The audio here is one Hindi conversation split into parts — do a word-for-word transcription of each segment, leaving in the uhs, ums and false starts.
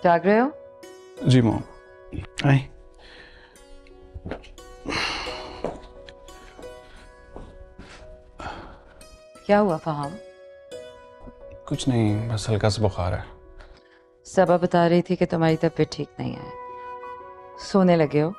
जाग रहे हो? जी मॉम। आई। क्या हुआ फहाम? कुछ नहीं, बस हल्का सा बुखार है। सबा बता रही थी कि तुम्हारी तबीयत ठीक नहीं है, सोने लगे हो।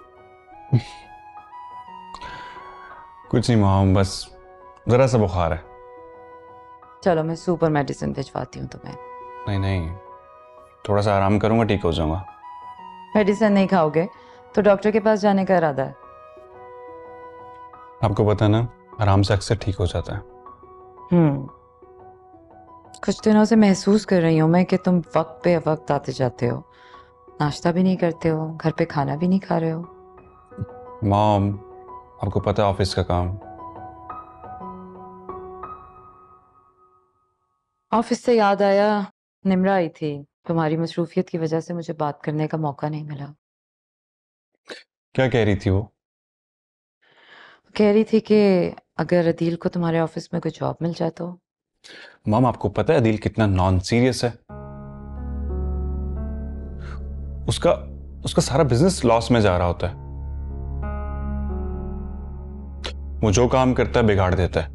कुछ नहीं मॉम, बस जरा सा बुखार है। चलो मैं सुपर मेडिसिन भिजवाती हूँ तुम्हें। नहीं नहीं, थोड़ा सा आराम करूंगा, ठीक हो जाऊंगा। मेडिसिन नहीं खाओगे तो डॉक्टर के पास जाने का इरादा है? आपको पता है ना, आराम से अक्सर ठीक हो जाता है। हम्म कुछ दिनों से महसूस कर रही हूँ मैं कि तुम वक्त पे वक्त आते जाते हो, नाश्ता भी नहीं करते हो, घर पे खाना भी नहीं खा रहे हो। मॉम, आपको पता है ऑफिस का काम। ऑफिस से याद आया, निम्रा आई थी। तुम्हारी मसरूफियत की वजह से मुझे बात करने का मौका नहीं मिला। क्या कह रही थी वो? कह रही थी कि अगर अदील को तुम्हारे ऑफिस में कोई जॉब मिल जाए तो। मॉम, आपको पता है अदील कितना नॉन सीरियस है। उसका उसका सारा बिजनेस लॉस में जा रहा होता है। वो जो काम करता है बिगाड़ देता है।